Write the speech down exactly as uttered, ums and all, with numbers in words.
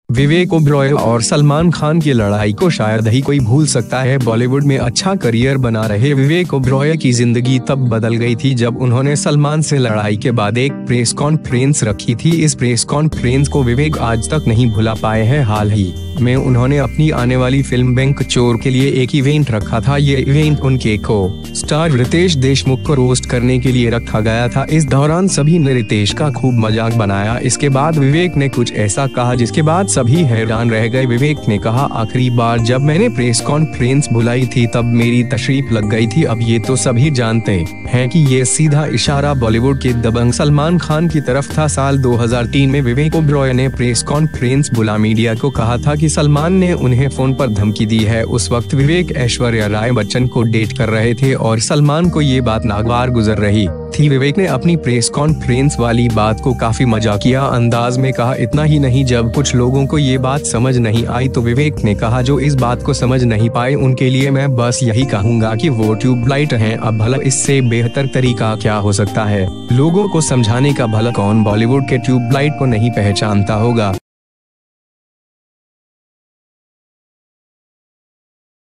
विवेक ओबरॉय और सलमान खान की लड़ाई को शायद ही कोई भूल सकता है। बॉलीवुड में अच्छा करियर बना रहे विवेक ओबरॉय की जिंदगी तब बदल गई थी जब उन्होंने सलमान से लड़ाई के बाद एक प्रेस कॉन्फ्रेंस रखी थी। इस प्रेस कॉन्फ्रेंस को विवेक आज तक नहीं भुला पाए हैं। हाल ही में उन्होंने अपनी आने वाली फिल्म बैंक चोर के लिए एक इवेंट रखा था। ये इवेंट उनके को स्टार रितेश देशमुख को रोस्ट करने के लिए रखा गया था। इस दौरान सभी ने रितेश का खूब मजाक बनाया। इसके बाद विवेक ने कुछ ऐसा कहा जिसके बाद सभी हैरान रह गए। विवेक ने कहा, आखिरी बार जब मैंने प्रेस कॉन्फ्रेंस बुलाई थी तब मेरी तशरीफ लग गई थी। अब ये तो सभी जानते हैं कि ये सीधा इशारा बॉलीवुड के दबंग सलमान खान की तरफ था। साल दो हज़ार तीन में विवेक ओबरॉय ने प्रेस कॉन्फ्रेंस बुला मीडिया को कहा था कि सलमान ने उन्हें फोन पर धमकी दी है। उस वक्त विवेक ऐश्वर्या राय बच्चन को डेट कर रहे थे और सलमान को ये बात नागवार गुजर रही थी। विवेक ने अपनी प्रेस कॉन्फ्रेंस वाली बात को काफी मजाकिया अंदाज में कहा। इतना ही नहीं, जब कुछ लोगों को ये बात समझ नहीं आई तो विवेक ने कहा, जो इस बात को समझ नहीं पाए उनके लिए मैं बस यही कहूंगा कि वो ट्यूबलाइट हैं। अब भला इससे बेहतर तरीका क्या हो सकता है? लोगों को समझाने का। भला कौन बॉलीवुड के ट्यूबलाइट को नहीं पहचानता होगा।